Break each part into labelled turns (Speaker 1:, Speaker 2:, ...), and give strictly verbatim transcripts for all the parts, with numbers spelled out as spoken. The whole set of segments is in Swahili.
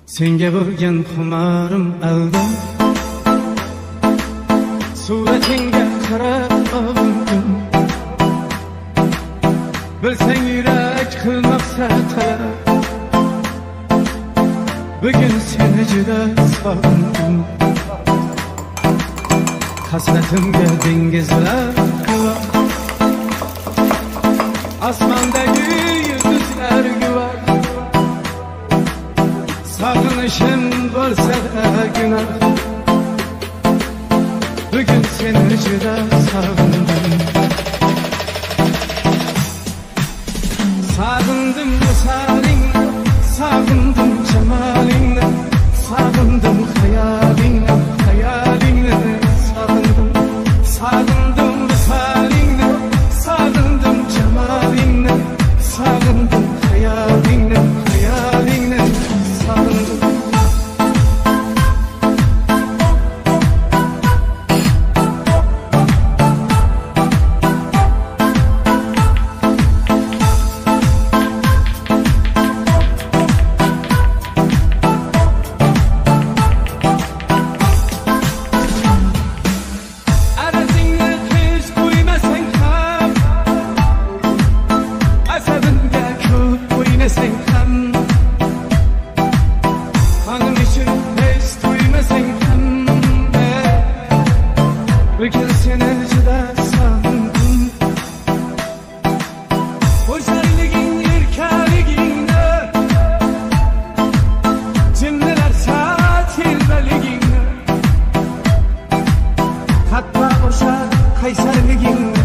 Speaker 1: Senga bo'lgan xumarim aldim, suratingga qarab olindim. Bilsang yurak qilmaqsa talab, bugun seni juda sog'indim. Hasratimga dengizlar guvoh, osmondagi yulduzlar guvoh. Sog'inishim bo'lsa-da gunoh, bugun seni juda sog'indim. Sog'indim visolingni, sog'indim jamolingni, sog'indim xayolingni, xayolingni sog'indim. Sog'indim visolingni, sog'indim jamolingni, sog'indim xayolingni, xayolingni sog'indim. Bugün seni juda sog'indim. Go'zalliging, erkaligingni, jinnilarcha telbaligingni, hatto o'sha qaysarligingni,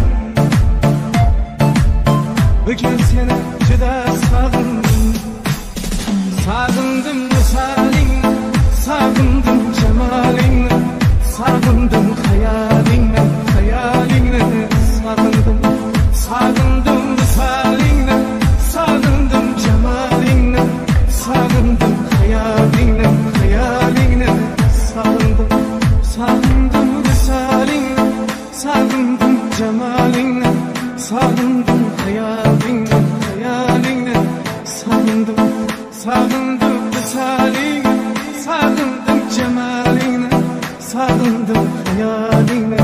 Speaker 1: bugun seni juda sog'indim. Sog'indim visolingni, sog'indim jamolingni, sog'indim xayolingni, xayolingni sog'indim. Sog'indim visolingni, sog'indim jamolingni, sog'indim xayolingni, xayolingni sog'indim. Sog'indim visolingni, sog'indim jamolingni, sog'indim xayolingni, xayolingni sog'indim. Sog'indim visolingni, sog'indim jamolingni, sog'indim xayolingni.